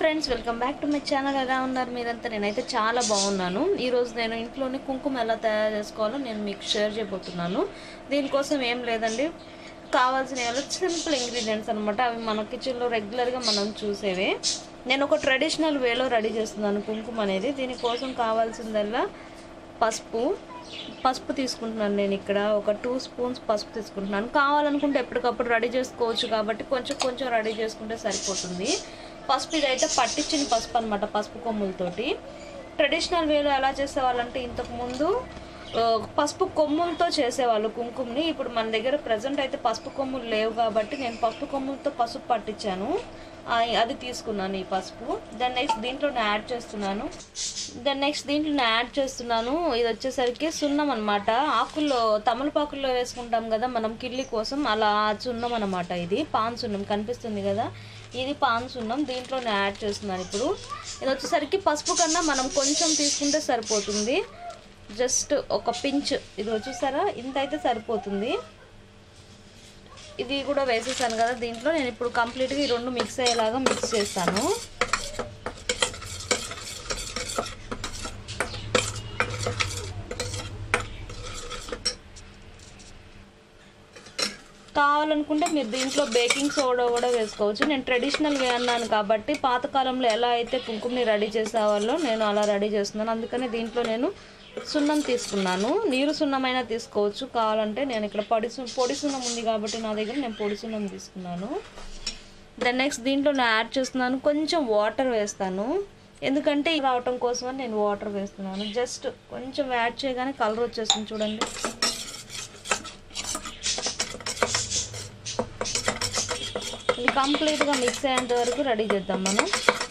Friends, welcome back to my channel. ఎలా ఉన్నారు మీరంతా? నేనైతే చాలా బాగున్నాను. ఈరోజు నేను ఇంట్లోనే కుంకుమ ఎలా తయారు చేసుకోవాలో నేను మీకు షేర్ చేయబోతున్నాను. దీనికోసం ఏం లేదండి, కావాల్సిన సింపుల్ ఇంగ్రీడియంట్స్ అనమాట. అవి మన కిచెన్లో రెగ్యులర్గా మనం చూసేవే. నేను ఒక ట్రెడిషనల్ వేలో రెడీ చేస్తున్నాను కుంకుమ అనేది. దీనికోసం కావాల్సిందల్లా పసుపు తీసుకుంటున్నాను. నేను ఇక్కడ ఒక 2 స్పూన్స్ పసుపు తీసుకుంటున్నాను. కావాలనుకుంటే ఎప్పటికప్పుడు రెడీ చేసుకోవచ్చు కాబట్టి కొంచెం రెడీ చేసుకుంటే సరిపోతుంది. పసుపు ఇదైతే పట్టించిన పసుపు అనమాట, పసుపు కొమ్ములతోటి. ట్రెడిషనల్ వేలో ఎలా చేసేవాళ్ళంటే ఇంతకుముందు పసుపు కొమ్ములతో చేసేవాళ్ళు కుంకుమని. ఇప్పుడు మన దగ్గర ప్రజెంట్ అయితే పసుపు కొమ్ములు లేవు కాబట్టి నేను పసుపు కొమ్ములతో పసుపు పట్టించాను. అది తీసుకున్నాను ఈ పసుపు. దాన్ని నెక్స్ట్ దీంట్లో యాడ్ చేస్తున్నాను. ఇది వచ్చేసరికి సున్నం అనమాట. ఆకుల్లో తమలపాకుల్లో వేసుకుంటాం కదా మనం కిళ్ళి కోసం, అలా సున్నం అనమాట. ఇది పాన్ సున్నం కనిపిస్తుంది కదా, ఇది పాన్ సున్నం. దీంట్లో యాడ్ చేస్తున్నాను ఇప్పుడు. ఇది వచ్చేసరికి పసుపు కన్నా మనం కొంచెం తీసుకుంటే సరిపోతుంది. జస్ట్ ఒక పించ్, ఇది వచ్చేసారా, ఇంత అయితే సరిపోతుంది. ఇది కూడా వేసేసాను కదా దీంట్లో. నేను ఇప్పుడు కంప్లీట్గా ఈ రెండు మిక్స్ అయ్యేలాగా మిక్స్ చేస్తాను. కావాలనుకుంటే మీరు దీంట్లో బేకింగ్ సోడా కూడా వేసుకోవచ్చు. నేను ట్రెడిషనల్ వే అన్నాను కాబట్టి పాతకాలంలో ఎలా అయితే కుంకుమని రెడీ చేసేవాళ్ళో నేను అలా రెడీ చేస్తున్నాను. అందుకని దీంట్లో నేను సున్నం తీసుకున్నాను. నీరు సున్నమైనా తీసుకోవచ్చు కావాలంటే. నేను ఇక్కడ పొడి సున్నం ఉంది కాబట్టి నా దగ్గర నేను పొడి సున్నం తీసుకున్నాను. దెన్ నెక్స్ట్ దీంట్లో నేను యాడ్ చేస్తున్నాను, కొంచెం వాటర్ వేస్తాను. ఎందుకంటే రావటం కోసం అని నేను వాటర్ వేస్తున్నాను. జస్ట్ కొంచెం యాడ్ చేయగానే కలర్ వచ్చేస్తుంది చూడండి. ఇది కంప్లీట్గా మిక్స్ అయ్యేంత వరకు రెడీ చేద్దాం మనం.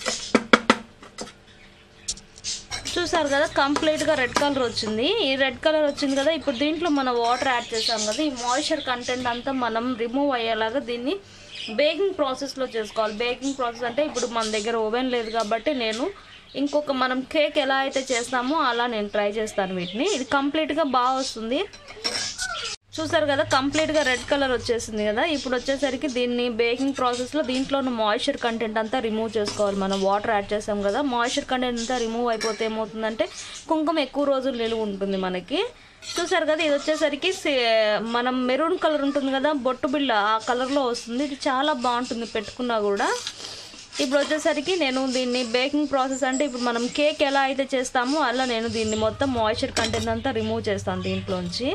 చూసారు కదా, కంప్లీట్గా రెడ్ కలర్ వచ్చింది. ఈ రెడ్ కలర్ వచ్చింది కదా, ఇప్పుడు దీంట్లో మనం వాటర్ యాడ్ చేసాం కదా, ఈ మాయిశ్చర్ కంటెంట్ అంతా మనం రిమూవ్ అయ్యేలాగా దీన్ని బేకింగ్ ప్రాసెస్లో చేసుకోవాలి. బేకింగ్ ప్రాసెస్ అంటే ఇప్పుడు మన దగ్గర ఓవెన్ లేదు కాబట్టి నేను ఇంకొక మనం కేక్ ఎలా అయితే చేస్తామో అలా నేను ట్రై చేస్తాను వీటిని. ఇది కంప్లీట్గా బాగా వస్తుంది. చూసారు కదా, కంప్లీట్గా రెడ్ కలర్ వచ్చేసింది కదా. ఇప్పుడు వచ్చేసరికి దీన్ని బేకింగ్ ప్రాసెస్లో దీంట్లో ఉన్న మాయిశ్చర్ కంటెంట్ అంతా రిమూవ్ చేసుకోవాలి. మనం వాటర్ యాడ్ చేసాం కదా, మాయిశ్చర్ కంటెంట్ అంతా రిమూవ్ అయిపోతే ఏమవుతుందంటే కుంకుమ ఎక్కువ రోజులు నిలువ ఉంటుంది మనకి. చూసారు కదా, ఇది వచ్చేసరికి మనం మెరూన్ కలర్ ఉంటుంది కదా, బొట్టు బిళ్ళ, ఆ కలర్లో వస్తుంది. ఇది చాలా బాగుంటుంది పెట్టుకున్నా కూడా. ఇప్పుడు వచ్చేసరికి నేను దీన్ని బేకింగ్ ప్రాసెస్ అంటే ఇప్పుడు మనం కేక్ ఎలా అయితే చేస్తామో అలా నేను దీన్ని మొత్తం మాయిశ్చర్ కంటెంట్ అంతా రిమూవ్ చేస్తాను దీంట్లోంచి.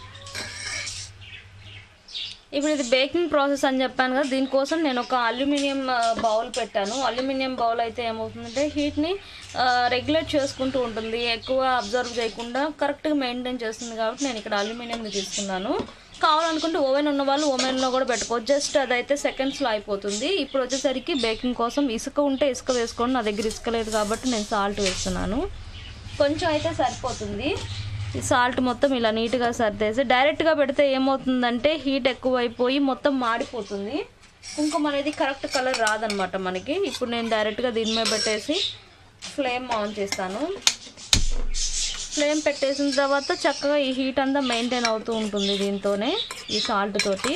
ఇప్పుడు ఇది బేకింగ్ ప్రాసెస్ అని చెప్పాను కదా, దీనికోసం నేను ఒక అల్యూమినియం బౌల్ పెట్టాను. అల్యూమినియం బౌల్ అయితే ఏమవుతుందంటే హీట్ని రెగ్యులేట్ చేసుకుంటూ ఉంటుంది, ఎక్కువ అబ్జర్వ్ చేయకుండా కరెక్ట్గా మెయింటైన్ చేస్తుంది కాబట్టి నేను ఇక్కడ అల్యూమినియంని తీసుకున్నాను. కావాలనుకుంటే ఓవెన్ ఉన్న వాళ్ళు ఓవెన్లో కూడా పెట్టుకోవచ్చు. జస్ట్ అదైతే సెకండ్స్లో అయిపోతుంది. ఇప్పుడు వచ్చేసరికి బేకింగ్ కోసం ఇసుక ఉంటే ఇసుక వేసుకోండి. నా దగ్గర ఇసుక లేదు కాబట్టి నేను సాల్ట్ వేస్తున్నాను. కొంచెం అయితే సరిపోతుంది. ఈ సాల్ట్ మొత్తం ఇలా నీట్గా సర్దేసి డైరెక్ట్గా పెడితే ఏమవుతుందంటే హీట్ ఎక్కువైపోయి మొత్తం మాడిపోతుంది. కుంకుమ అనేది కరెక్ట్ కలర్ రాదనమాట మనకి. ఇప్పుడు నేను డైరెక్ట్గా దీని మీద పెట్టేసి ఫ్లేమ్ ఆన్ చేస్తాను. ఫ్లేమ్ పెట్టేసిన తర్వాత చక్కగా ఈ హీట్ అంతా మెయింటైన్ అవుతూ ఉంటుంది దీంతోనే, ఈ సాల్ట్ తోటి.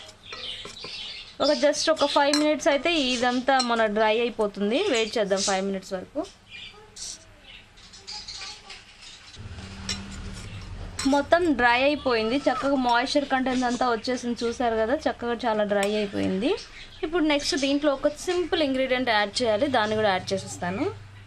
జస్ట్ ఒక 5 మినిట్స్ అయితే ఇదంతా మన డ్రై అయిపోతుంది. వెయిట్ చేద్దాం 5 మినిట్స్ వరకు. మొత్తం డ్రై అయిపోయింది, చక్కగా మాయిశ్చర్ కంటెంట్ అంతా వచ్చేసింది. చూసారు కదా, చక్కగా చాలా డ్రై అయిపోయింది. ఇప్పుడు నెక్స్ట్ దీంట్లో ఒక సింపుల్ ఇంగ్రీడియంట్ యాడ్ చేయాలి, దాన్ని కూడా యాడ్ చేసేస్తాను.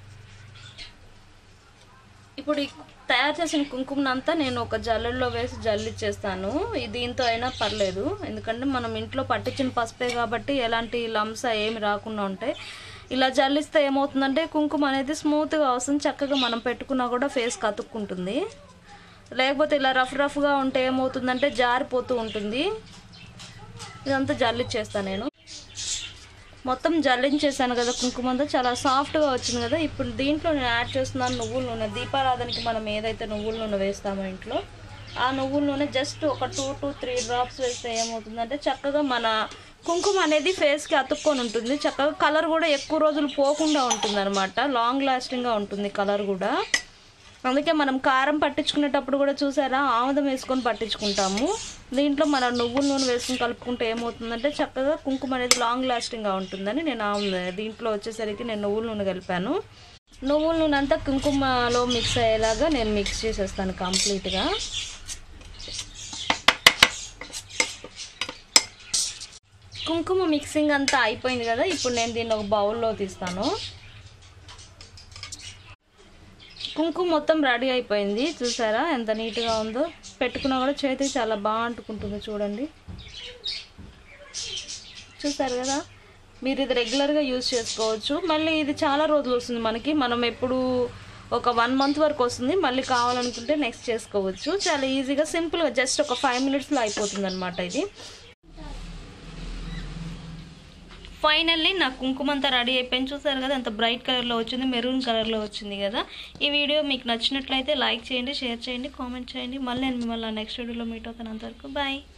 ఇప్పుడు ఈ తయారు చేసిన కుంకుమనంతా నేను ఒక జల్లెడలో వేసి జల్లిచ్చేస్తాను. దీంతో అయినా పర్లేదు, ఎందుకంటే మనం ఇంట్లో పట్టించిన పసుపే కాబట్టి ఎలాంటి లంప్స్ ఏమి రాకుండా ఉంటాయి. ఇలా జల్లిస్తే ఏమవుతుందంటే కుంకుమ అనేది స్మూత్గా వస్తుంది, చక్కగా మనం పెట్టుకున్నా కూడా ఫేస్కి అతుక్కుంటుంది. లేకపోతే ఇలా రఫ్గా ఉంటే ఏమవుతుందంటే జారిపోతూ ఉంటుంది. ఇదంతా జల్లిచ్చేస్తాను నేను. మొత్తం జల్లించేసాను కదా, కుంకుమ అంతా చాలా సాఫ్ట్గా వచ్చింది కదా. ఇప్పుడు దీంట్లో నేను యాడ్ చేస్తున్నాను నువ్వుల నూనె. దీపారాధనకి మనం ఏదైతే నువ్వుల నూనె వేస్తామో ఇంట్లో, ఆ నువ్వుల నూనె జస్ట్ ఒక 2 to 3 డ్రాప్స్ వేస్తే ఏమవుతుందంటే చక్కగా మన కుంకుమ అనేది ఫేస్కి అతుక్కొని ఉంటుంది. చక్కగా కలర్ కూడా ఎక్కువ రోజులు పోకుండా ఉంటుంది అనమాట, లాంగ్ లాస్టింగ్గా ఉంటుంది కలర్ కూడా. అందుకే మనం కారం పట్టించుకునేటప్పుడు కూడా చూసారా ఆముదం వేసుకొని పట్టించుకుంటాము. దీంట్లో మనం నువ్వుల నూనె వేసుకొని కలుపుకుంటే ఏమవుతుందంటే చక్కగా కుంకుమ అనేది లాంగ్ లాస్టింగ్గా ఉంటుందని నేను దీంట్లో వచ్చేసరికి నేను నువ్వుల నూనె కలిపాను. నువ్వుల నూనె అంతా కుంకుమలో మిక్స్ అయ్యేలాగా నేను మిక్స్ చేసేస్తాను కంప్లీట్గా. కుంకుమ మిక్సింగ్ అంతా అయిపోయింది కదా, ఇప్పుడు నేను దీన్ని ఒక బౌల్లో తీస్తాను. కుంకుమ మొత్తం రెడీ అయిపోయింది, చూసారా ఎంత నీట్గా ఉందో. పెట్టుకున్నా కూడా చేతికి చాలా బాగా అంటుకుంటుంది చూడండి. చూసారు కదా, మీరు ఇది రెగ్యులర్గా యూజ్ చేసుకోవచ్చు. మళ్ళీ ఇది చాలా రోజులు వస్తుంది మనకి, మనం ఎప్పుడు ఒక 1 month వరకు వస్తుంది. మళ్ళీ కావాలనుకుంటే నెక్స్ట్ చేసుకోవచ్చు. చాలా ఈజీగా సింపుల్గా జస్ట్ ఒక 5 minutesలో అయిపోతుంది అనమాట ఇది. ఫైనల్లీ నా కుంకుమ అంతా రెడీ అయిపోయింది. చూసారు కదా ఎంత బ్రైట్ కలర్లో వచ్చింది, మెరూన్ కలర్లో వచ్చింది కదా. ఈ వీడియో మీకు నచ్చినట్లయితే లైక్ చేయండి, షేర్ చేయండి, కామెంట్ చేయండి. మళ్ళీ నేను మిమ్మల్ని నెక్స్ట్ వీడియోలో మీట్ అవుతాను. అంతవరకు బాయ్.